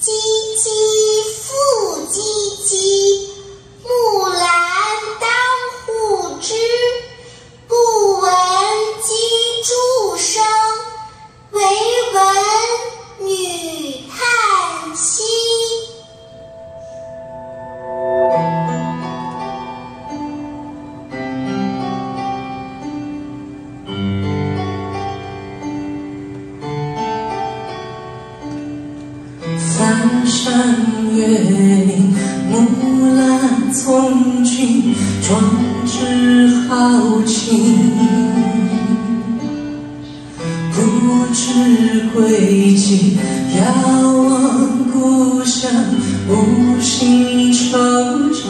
唧唧复唧唧，木兰当户织。不闻机杼声，惟闻女叹息。 翻山越岭，木兰从军，壮志豪情。不知归期，遥望故乡，无心惆怅。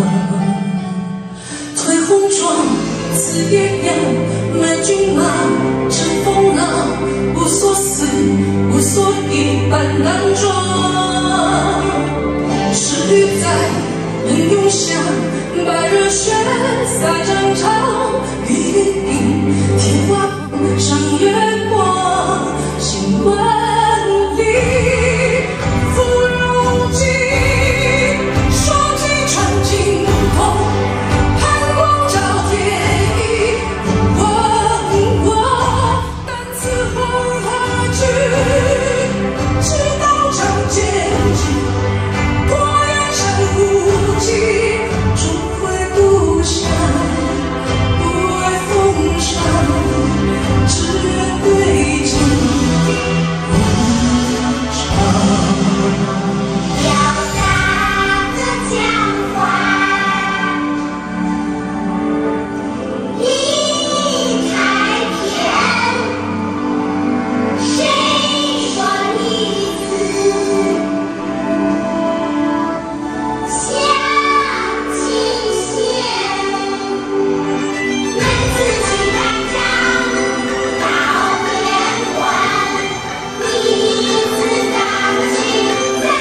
推红妆，刺艳阳，买骏马，乘风浪，无所思，无所忆，伴郎妆。诗语在，人永香，把热血洒战场。雨淋，天花上月光，心万里，芙蓉镜，双击穿金筒，寒光照天意。问我但此红何去？直到长剑指，破远山无际，重回故乡，不爱风霜，只愿对镜共唱。 表达的江淮，一开篇，谁说女子相亲线？门自取单张到边关，女子当君在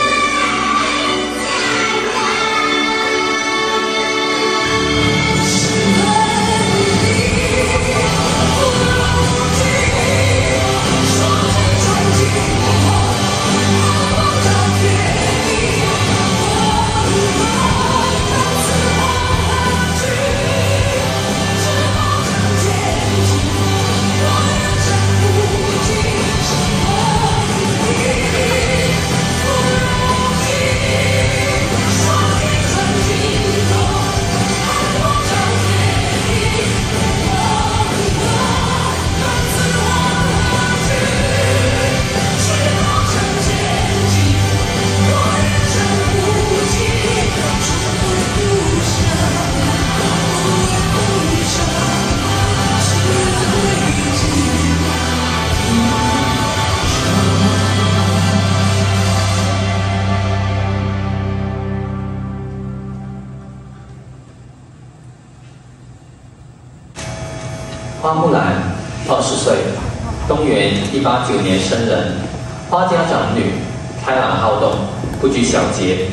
花木兰，20岁，东元189年生人，花家长女，开朗好动，不拘小节。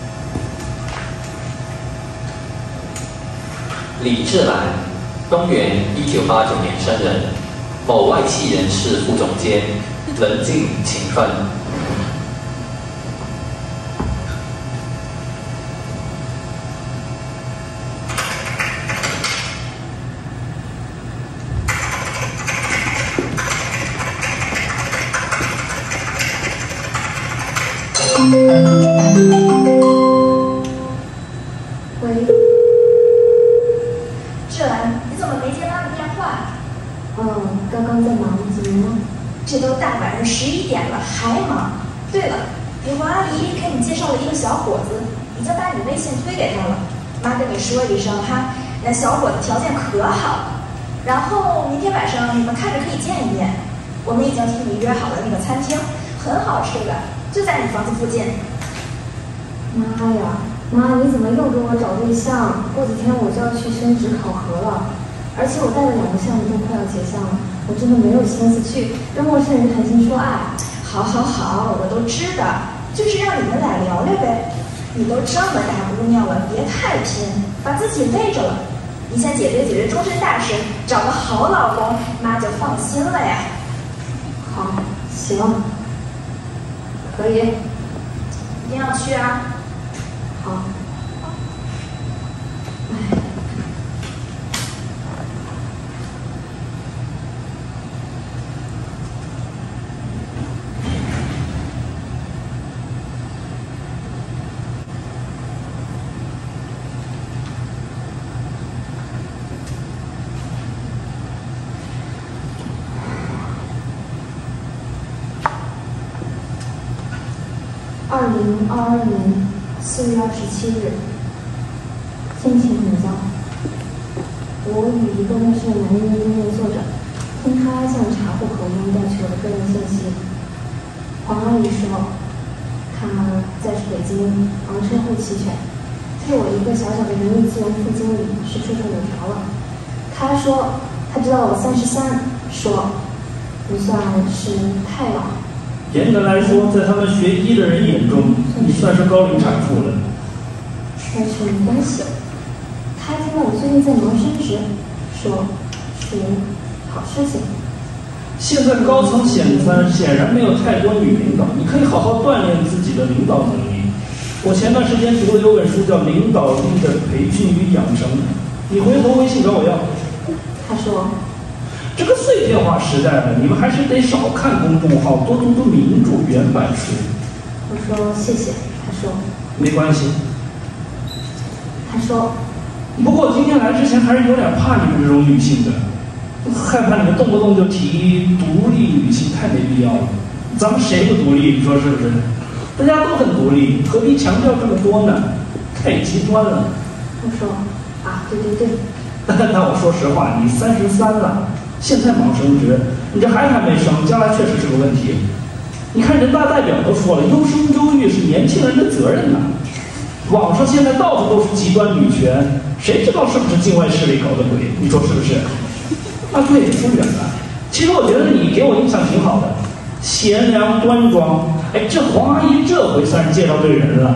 李智兰，东元1989年生人，某外企人事副总监，冷静勤奋。 喂，智兰，你怎么没接妈的电话？ 刚刚在忙，怎么了？ 这都大晚上11点了，还忙？对了，给王阿姨给你介绍了一个小伙子，已经把你微信推给他了。妈跟你说一声哈，那小伙子条件可好了。然后明天晚上你们看着可以见一面。我们已经替你约好了那个餐厅，很好吃的，就在你房子附近。 妈呀，妈，你怎么又给我找对象？过几天我就要去升职考核了，而且我带的2个项目都快要结项了，我真的没有心思去跟陌生人谈情说爱。 好，我都知道，就是让你们俩聊聊呗。你都这么大姑娘了，别太拼，把自己累着了。你先解决终身大事，找个好老公，妈就放心了呀。 好，行，可以。 定要去啊。 好。2022年4月27日，心情很糟。我与一个陌生的男人对面坐着，听他像查户口一样调取我的个人信息。黄阿姨说，他在北京昂车后齐全，对我一个小小的人力资源副经理是绰绰有条了。他说他知道我33，说不算是太老。 严格来说，在他们学医的人眼中，你算是高龄产妇了。 但是没关系，他听到我最近在忙升职，说是好事情。 现在高层显然没有太多女领导，你可以好好锻炼自己的领导能力。我前段时间读了有本书叫《领导力的培训与养成》，你回头微信找我要。 他说。 这个碎片化时代了，你们还是得少看公众号，多读读名著原版书。 我说谢谢，他说没关系。 他说， 不过今天来之前还是有点怕你们这种女性的，害怕你们动不动就提独立女性，太没必要了。咱们谁不独立？你说是不是？大家都很独立，何必强调这么多呢？太极端了。 我说啊，对。 那我说实话，你33了。现在忙升职，你这孩子还没生，将来确实是个问题。你看人大代表都说了，优生优育是年轻人的责任呐。网上现在到处都是极端女权，谁知道是不是境外势力搞的鬼？你说是不是？啊，对，说远了。其实我觉得你给我印象挺好的，贤良端庄。哎，这黄阿姨这回算是介绍对人了。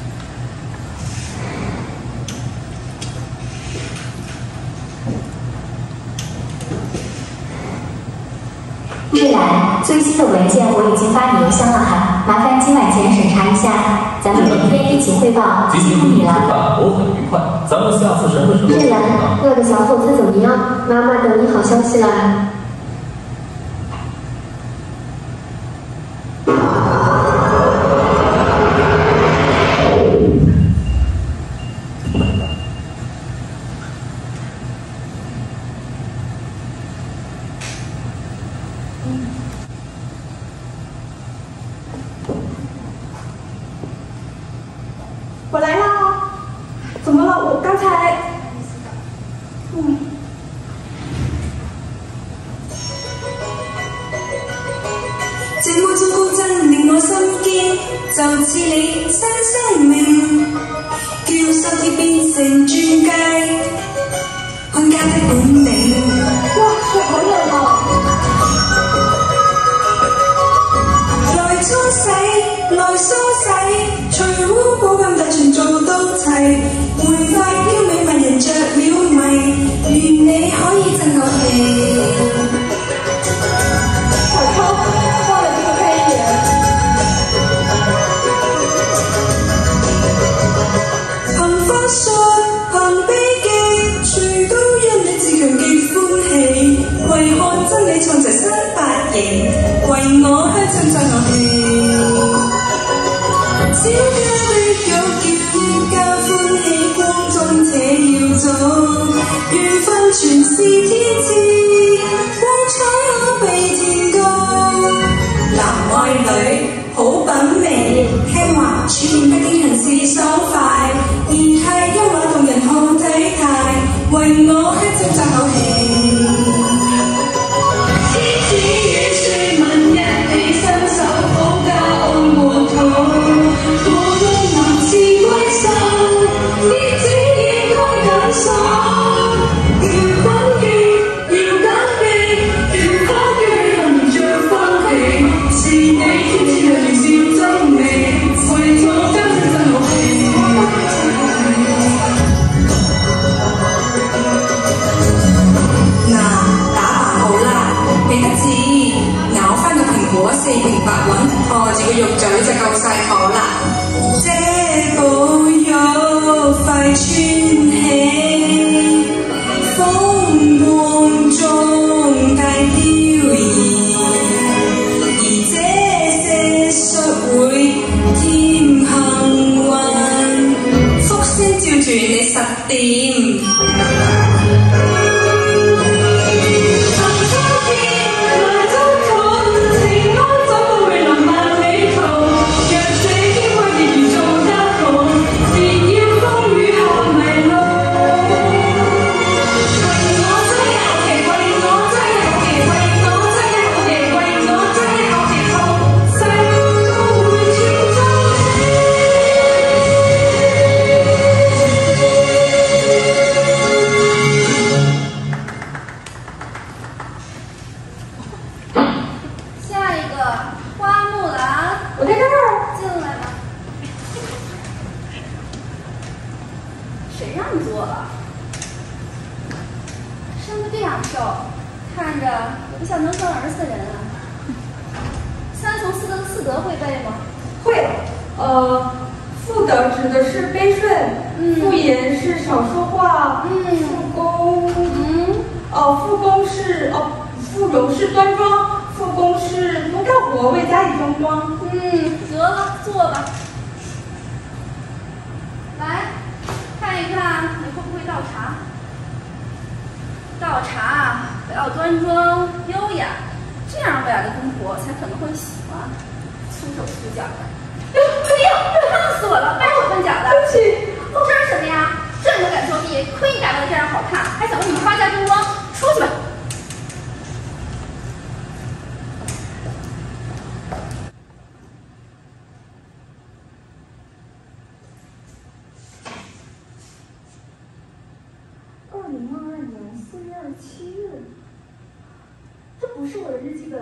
日兰，最新的文件我已经发你邮箱了哈，麻烦今晚前审查一下，咱们明天一起汇报。辛苦你了。 我很愉快，咱们下次什么时候？ 日兰，我的小伙子怎么样？妈妈等你好消息了。 我来啦！怎么了？我刚才…… 這麼種高真令我心驚，就似你新生命，叫手鐵變成鑽戒，看家的本領。 哇，水好靚啊！ 來搓洗，來梳洗，除污寶金特全做到齊，玫瑰嬌美迷人着了迷，願你可以震我氣。 小偷忘了这个开眼。 憑法術，憑悲劇，誰都因你自強極歡喜，為看真理創造新髮型，為我香親讚我氣。小家的玉叫一家歡喜，光宗且耀祖，緣分全是天賜，光彩可比天高。男愛女好品味，聽話處事不驚行事爽快，而係優雅動人好體態，為我香親讚口氣。天子與歲文一起伸手保家安國土，無論男是貴獸，天子應該解爽。要等於要緊記，要反於人着歡喜，是你天子讓你笑真美，為我將真真好氣。嗱，打扮好啦，俾得字，咬翻個蘋果。 果4平8穩，抱住個肉嘴就夠晒好啦。這部肉快穿起，風光中帶飄移，而這些術會添幸運，福星照住你實掂。 复德指的是悲顺，复言是少说话，复恭是富柔是端庄，复恭是不干活为家里争光。 得了，坐吧。来，看一看你会不会倒茶。倒茶不要端庄优雅，这样未来的公婆才可能会喜欢。粗手粗脚的。哎呦，烫死我了！掰手分脚的，对不起，这是什么呀？这你都敢作弊？亏你打扮的这样好看，还想为你们发家争光？出去吧！ 这不是我的日记本。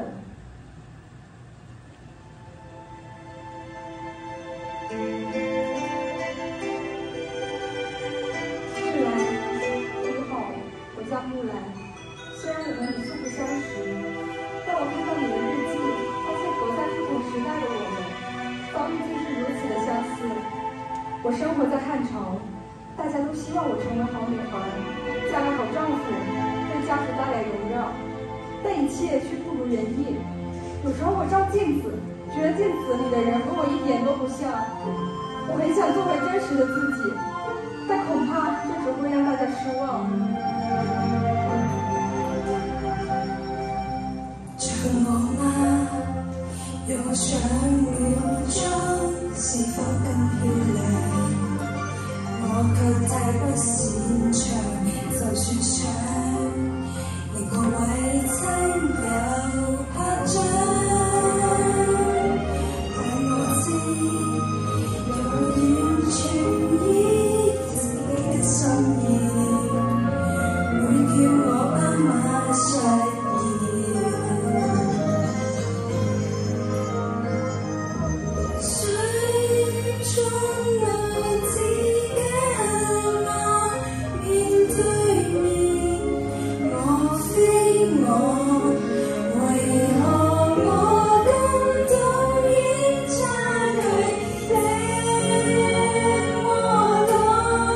芷兰，你好，我叫木兰。虽然我们已素不相识，但我看到你的日记，发现活在不同时代的我们，遭遇竟是如此的相似。我生活在汉朝，大家都希望我成为好女孩，嫁个好丈夫，为家族带来荣耀。但一切却不如人意。有时候我照镜子，觉得镜子里的人和我一点都不像。我很想做回真实的自己，但恐怕这只会让大家失望。 像我嗎？若上了妝，是否更漂亮？我卻太不擅長，就算想。各位親友拍掌，但我知永遠全依自己的心意，會叫我斑馬出現。水中女子嘅我面對面。我為何我感到已差距這麼多？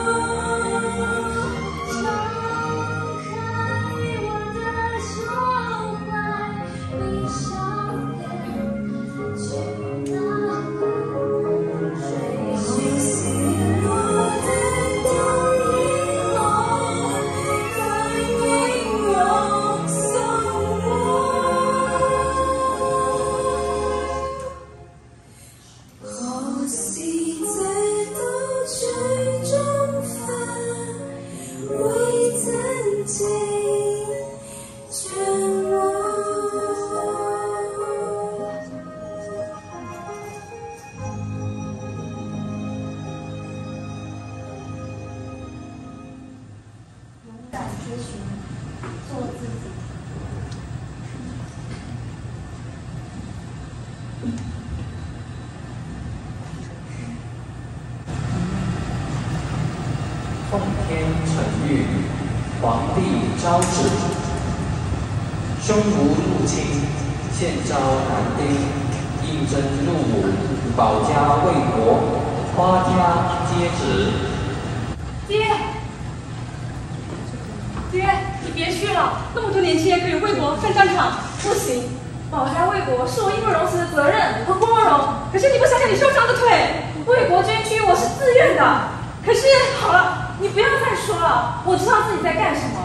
張開我的胸懷，閉上眼去哪裡追尋？我的動意我反映我。何時這都最終化會真正像我？ 勇敢追尋，做自己。 奉天承运，皇帝诏旨，匈奴入侵， 现招男丁，应征入伍，保家卫国，花家皆子。 爹，你别去了，那么多年轻人可以为国上战场。不行，保家卫国是我义不容辞的责任和光荣。可是你不想想你受伤的腿，为国捐躯我是自愿的。可是好了，你不要再说了，我知道自己在干什么。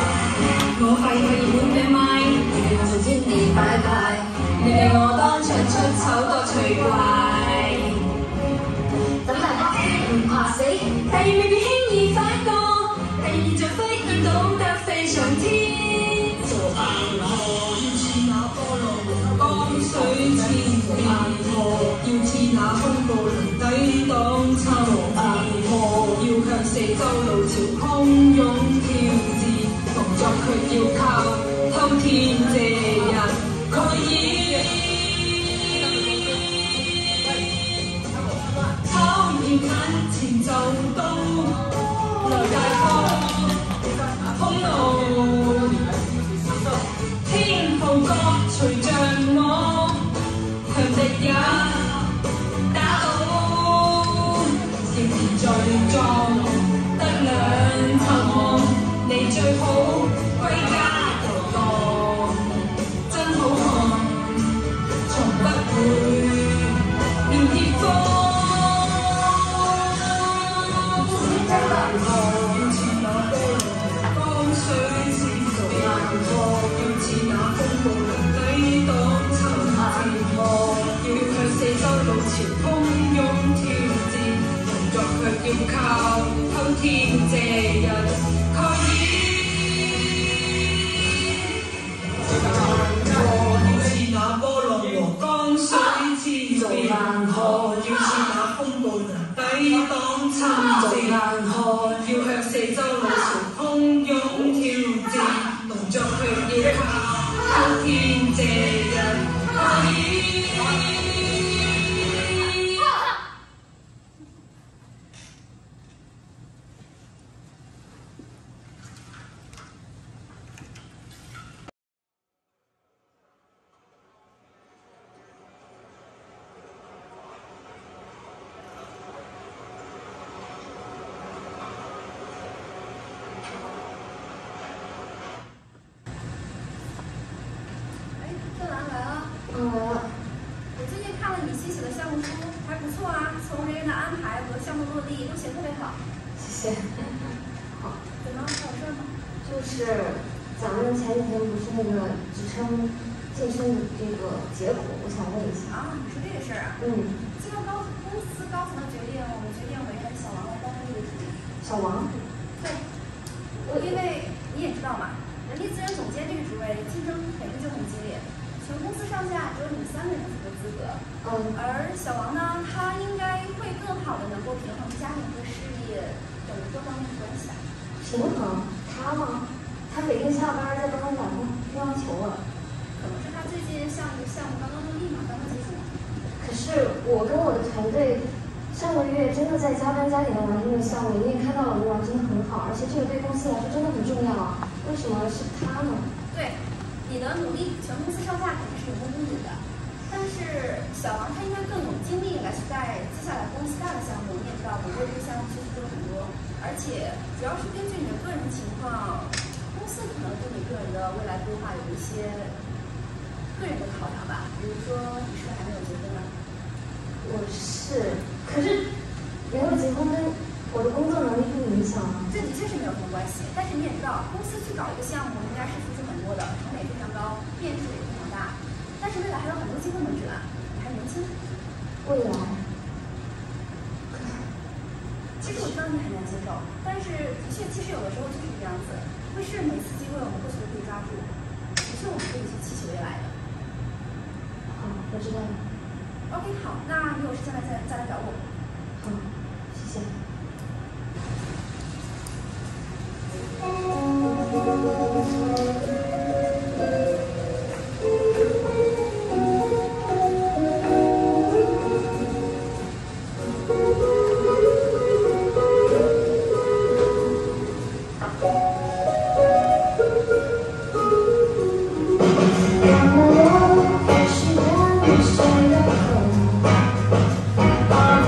我係戲院嘅咪，隨接你拜拜，你哋我當場水千萬河，要似那風暴能抵擋秋葉河，要向四周路潮洶湧挑戰，動作卻要靠偷天借日蓋掩。考驗眼前就到，來大放空路，天後各隨着我，強敵也打倒，仍然在撞得兩頭，你最好歸家遊蕩，真好看，從不會亂結夥。潮洶湧挑戰，動作卻要靠偷天借日蓋掩。要似那波浪和江水千變，河要似那風暴能抵擋侵佔，要向四周路潮洶湧挑戰，動作卻要靠偷天借日蓋掩。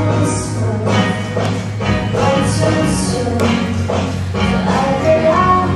爱的呀。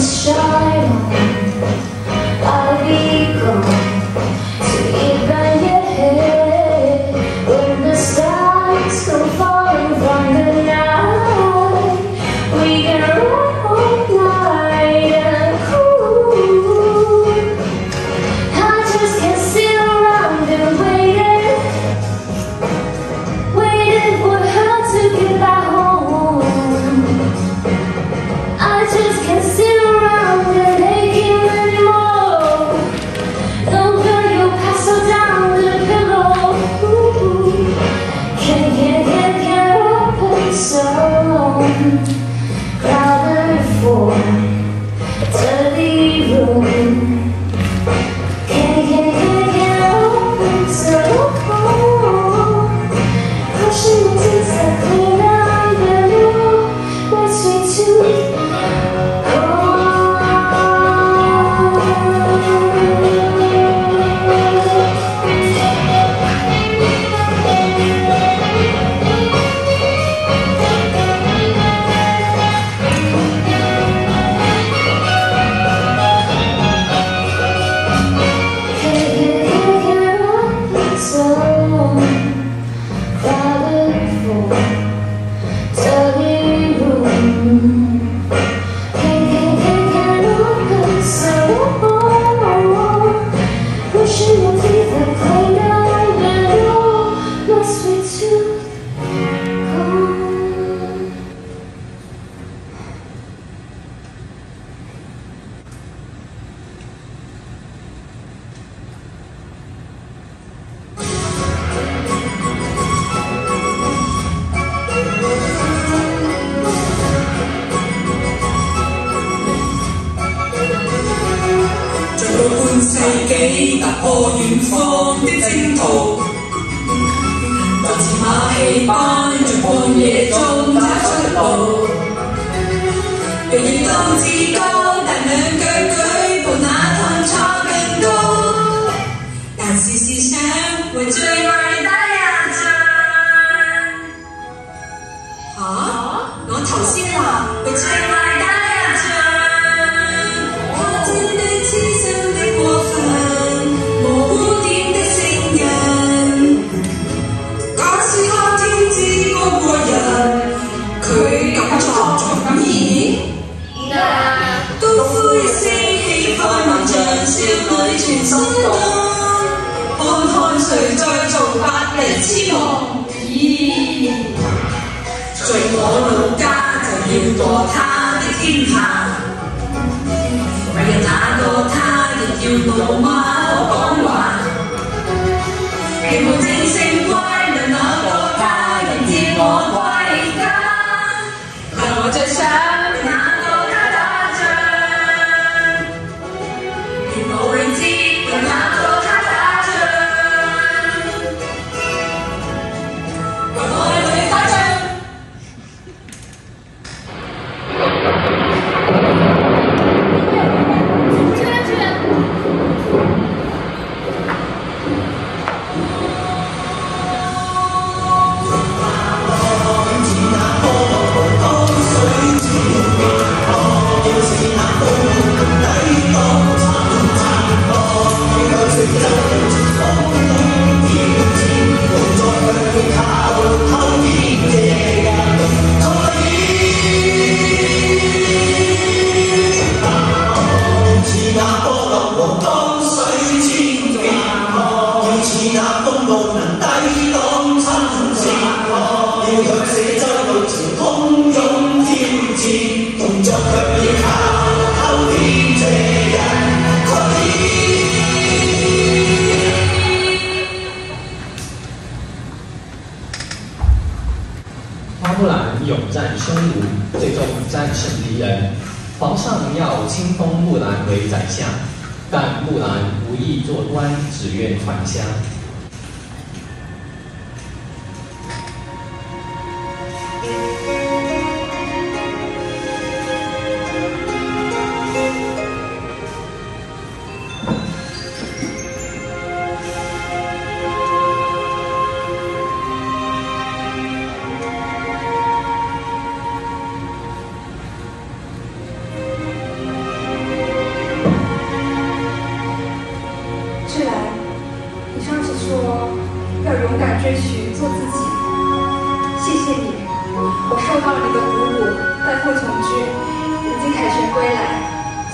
木兰勇战匈奴，最终战胜敌人。皇上要亲封木兰为宰相，但木兰无意做官，只愿还乡。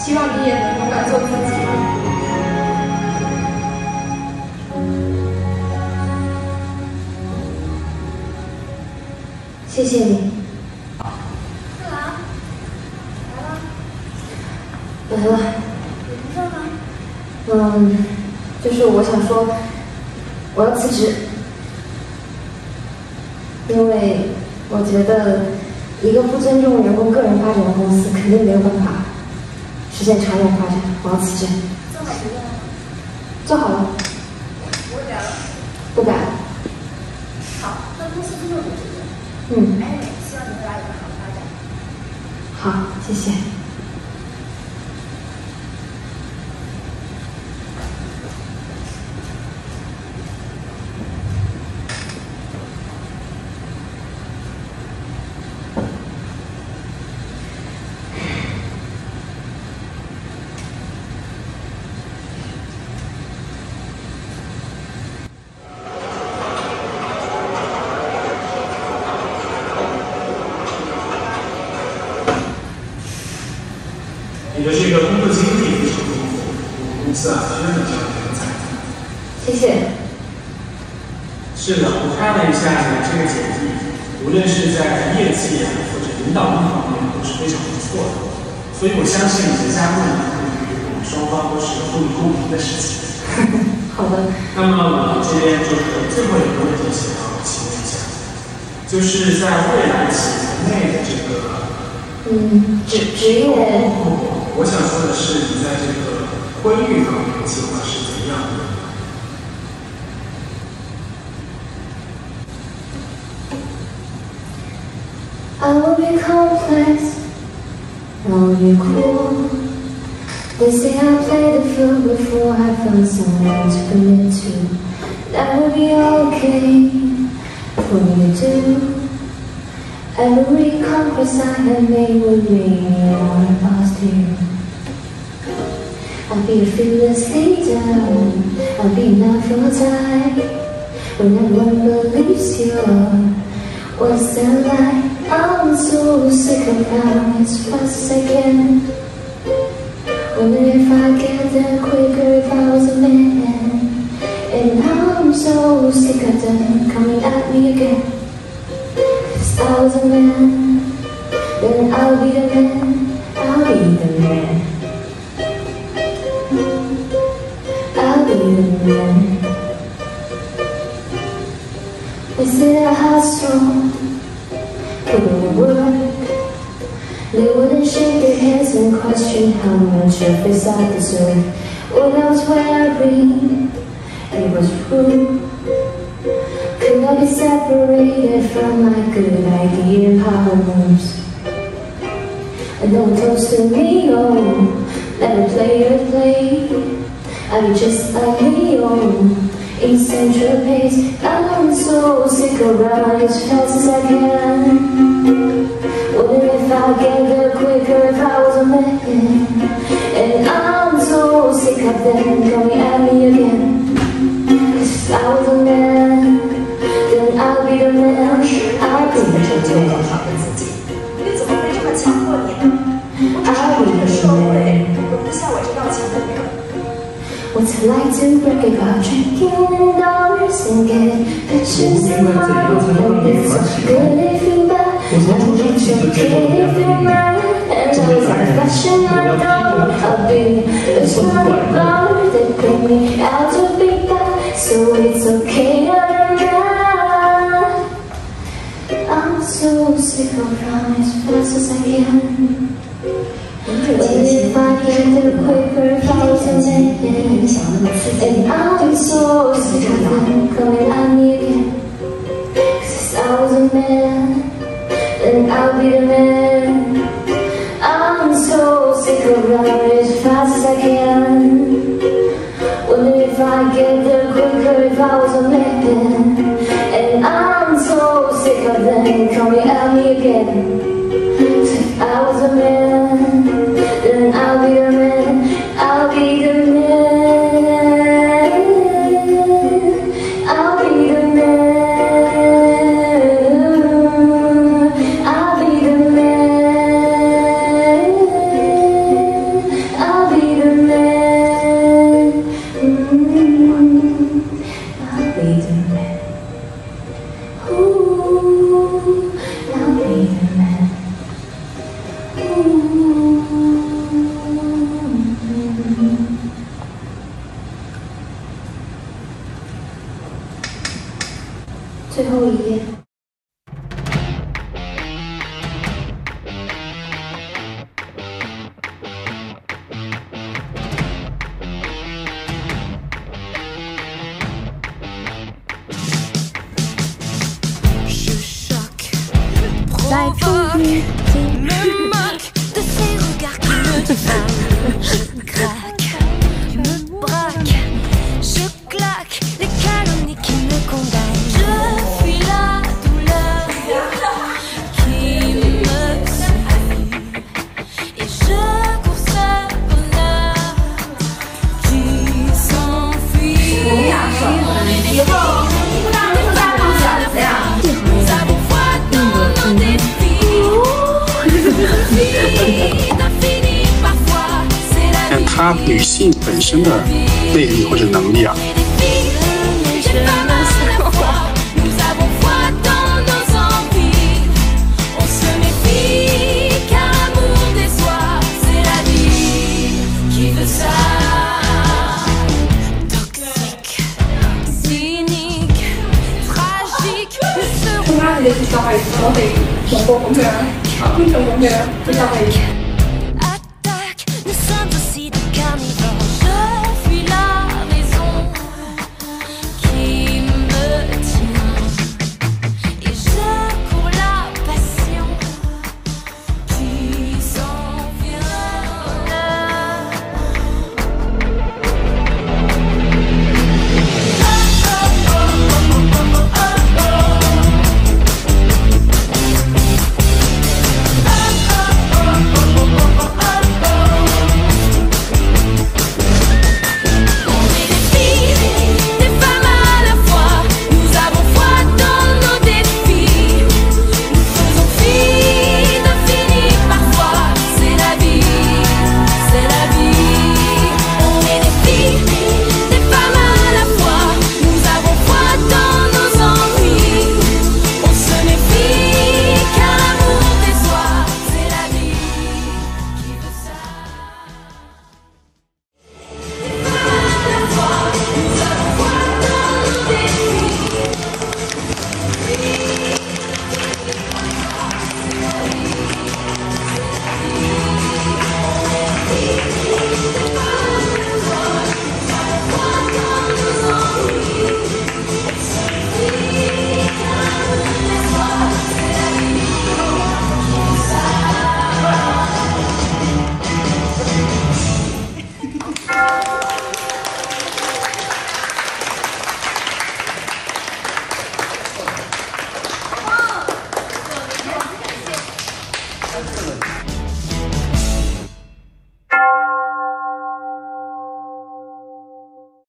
希望你也能勇敢做自己。 谢谢你。 干嘛？ 来了。 有什么事吗？ 就是我想说，我要辞职，因为我觉得一个不尊重员工个人发展的公司，肯定没有办法实现长远发展。我要辞职。 做好决定了吗？ 做好了。 不会改了。 不改了。 好，那公司尊重你的决定。希望你未来有个好的发展。 好，谢谢。 你的这个工作经历非常丰富，我们公司真的需要人才。 谢谢。 是的，我看了一下你这个简历，无论是在业绩或者领导力方面都是非常不错的，所以我相信你的加入呢，对于我们双方都是互利共赢的事情。 好的。 那么我这边就是最后一个问题想要请问一下，就是在未来企业内的这个职业。 我想说的是，你在这个婚育方面的计划是怎样的？ I will be complex, I will be cool. They say I played the field before I found someone to commit to. That would be okay for me to do. Every conquest I have made would make me want to pass to you. I'll be a fearless leader, I'll be enough for my time. When everyone believes you're what's that like? I'm so sick of now as fast as I can. Wonder if I get there quicker if I was a man. And I'm so sick of them coming at me again. If I was a man, then I'll be the man, I'll be the man. I'll be the man. They say I hustle, put in the work. They wouldn't shake their heads and question how much of this I deserve. What I was wearing, it was rude. Could I be separated from my good idea and power moves? And no one close to me, oh, never play or play. I'd be just like me, oh, in central pace. I'm so sick of running as fast as I can. Wonder if I'd get there quicker if I was a man. And I'm so sick of them coming at me again. 'Cause if I was a man, then I'll be the man. I'll be the man. 你怎么会这么强迫你呢？我只是你的社会，容不下我这要强的人。 What's it like to break about drinking in dollars and get pictures in my room? It's so good if you're bad, and it's okay if you're mad. And I was like flashing my door, I'll be a smart bar that bring me out to be bad. So it's okay that I'm mad. I'm so sick of running as fast as I can. But if I get there quicker if I was a man, and I'm so sick of them coming at me again. 'Cause if I was a man, then I'll be the man. I'm so sick of running as fast as I can. Wonder if I get there quicker if I was a man, and I'm so sick of them coming at me again. 'Cause if I was a man, then I'll be the man, I'll be the man, I'll be the man, I'll be the man, 但她女性本身的魅力或者能力啊。 中間你接受係我哋全部咁樣，觀眾咁樣，接受係。